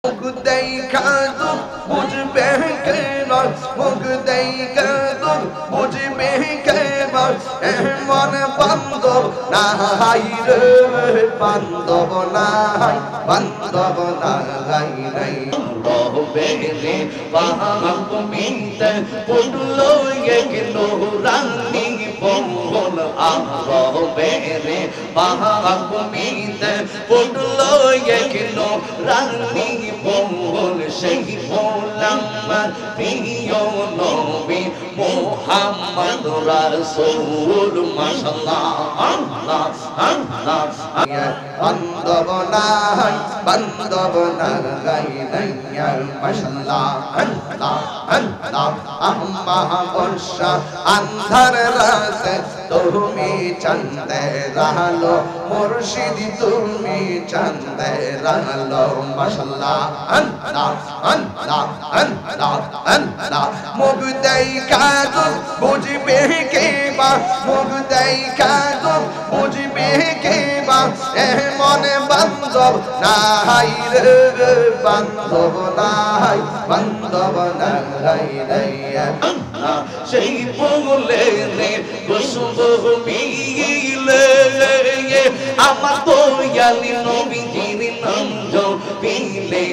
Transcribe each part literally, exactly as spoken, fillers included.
মুখ দেখা দুঃখ বুঝবে কে না, মুখ দেখা দুঃখ বুঝবে কে না, এমন বান্ধব নাই রে, বান্ধব নাই, বান্ধব নাই নাই রবে রে বাহাক মিতে পুটলো এক নোরানি বল আরবে রে বাহাক মিতে পুটলো এক নোরানি বল সেই গোলাম প্রিয় নবী মুহাম্মদ রাসূল মাশাআল্লাহ আল্লাহ আল্লাহ বান্ধব নাই, বান্ধব নাই মাশাআল্লাহ আল্লাহ আল্লাহ আম্মা বর্ষা আন্ধার রাতে তুমি চাঁদের আলো, মুর্শিদ তুমি চাঁদের আলো মাশাআল্লাহ আল্লাহ আল্লাহ আল্লাহ আল্লাহ মুখ দেখা দুঃখ বুঝবে কে বা, মুখ দেখা দুঃখ বুঝবে কে বা, এমন বান্ধব নাই রে, বান্ধব নাই, বান্ধব নাই রে সেই বলে রে কুসুম মিলে আমার দয়ালি নবীজির নাম জপিলে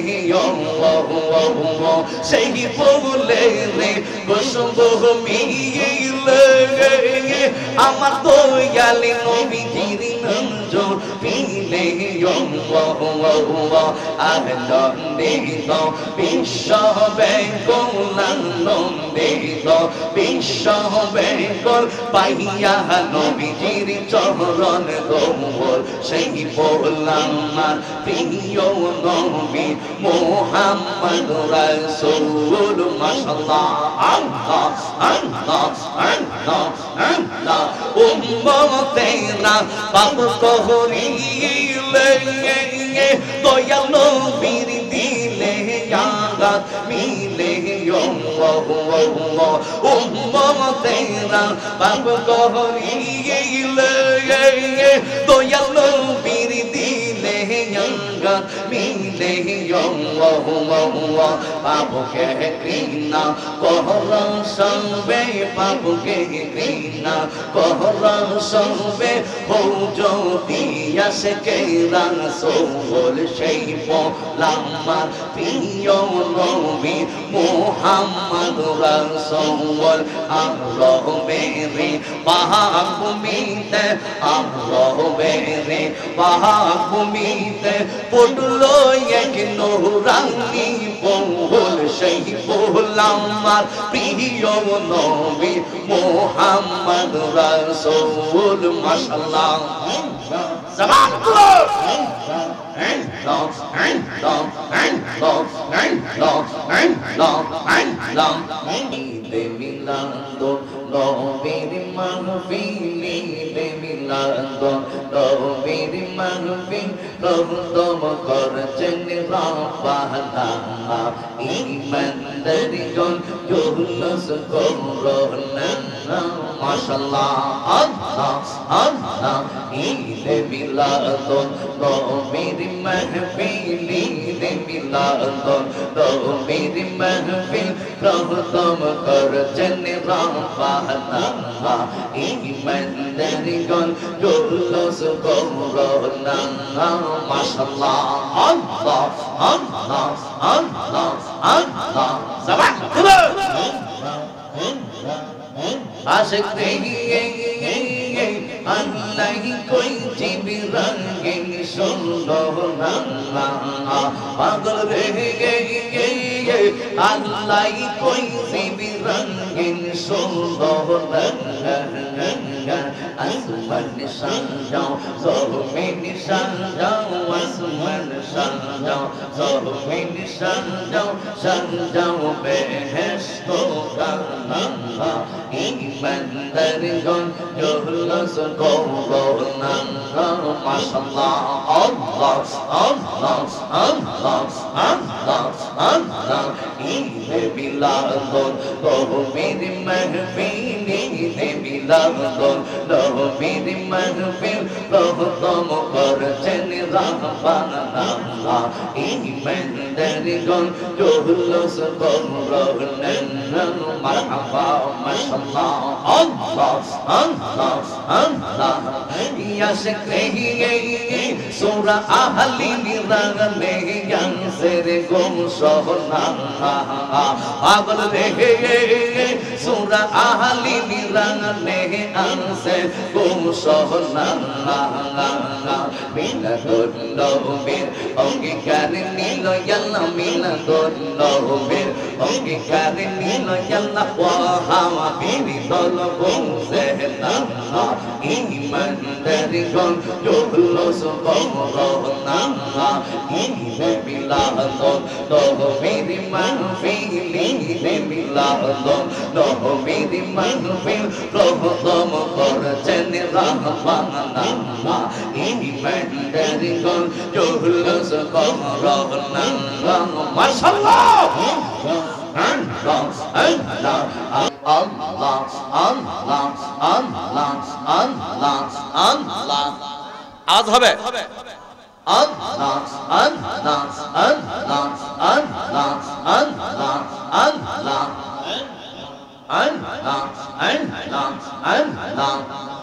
সেই বলে রে কুসুম মিলে আমার দয়ালি নবীজির নাম জপিলে আনন্দিত বিশ্ব বেঙ্গলানন্দিত বিশ্ব বেঙ্গল পাইয়া নবীজির চরণ কমল সেই বললাম প্রিয় নবী মুহাম্মদ রাসূল মাশাআল্লাহ আল্লাহ আল্লাহ আল্লাহ আল্লাহ উম্মতেরা পাপ করিলে দয়াল নবীর দিলে আঘাত মিলে উম্মতেরা পাপ করিলে দয়াল নবীর দিলে আঘাত মিলে পাপকে ঘৃণা কর সবে, পাপকে ঘৃণা কর সবে হো যদি আসে কে রাসূল সেই বললাম প্রিয় নবী মুহাম্মদ রাসূল আরবে রে বাহাক মিতে আরবে রে বাহাক মিতে পুটলো এক নোরানি বল সেই বললাম প্রিয় নবী মুহাম্মদ রাসূল মাশাআল্লাহ সুবহানাল্লাহ ঈদে মিলাদ নবীর মাহফিলে মিলাদ নবীর মাহফিল প্রথম করছেন রাব্বানা ঈমানদারগণ জুলুস করোনা মাশাআল্লাহ আল্লাহ আল্লাহ ঈদে মিলাদ নবীর মাহফিলে মিলাদ নবীর মাহফিল প্রথম করছেন রাব্বানা ঈমানদারগণ জুলুস করোনা মাশাআল্লাহ আল্লাহ আল্লাহ আল্লাহ আল্লাহ সুবহানাল্লাহ আশিক দিয়ে আল্লাহ কোই জিবি রঙিন সুন্দর নাম পাগল রে আল্লাহ কোই জিবি রঙিন সুন্দর আসমান সাজাও জমিন সাজাও আসমান সাজাও জমিন সাজাও সাজাও বেহেশত কালা ঈমানদারগণ জুলুস করোনা মাশাআল্লাহ আল্লাহ আল্লাহ আল্লাহ Allah, Allah, ঈদে মিলাদুন নবীর মাহফিল ঈদে মিলাদুন নবীর মাহফিল প্রথম করেছেন রাহবানা ঈমানদারগণ জুলুস করলেন মারহাবা মাশাআল্লাহ আল্লাহ আল্লাহ আল্লাহ ইয়া শিকরিয়ে সূরা আহলি নিরালে ইয়ানসের গুম সোহনা পাগল রে সূরা আহলি নিরালে আনসের গুম সোহনা মিলাদুন নবীর অঙ্গীকার নিল আল্লাহ মিলাদুন নবীর অঙ্গীকার নিল আল্লাহ ওয়া হাবিবি তলবুন সেহনা ঈমানদারগণ জুলুস করনা ঈদে মিলাদুন নবীর মাহফিল ঈদে মিলাদুন নবীর মাহফিল প্রথম করেছেন রাহবানা ঈমানদারগণ জুলুস করনা মাশাআল্লাহ Allah, Allah, Allah, Allah, Allah, Allah, Allah. আজ হবে Allah, Allah, Allah, Allah, Allah, Allah, Allah, Allah, Allah, Allah.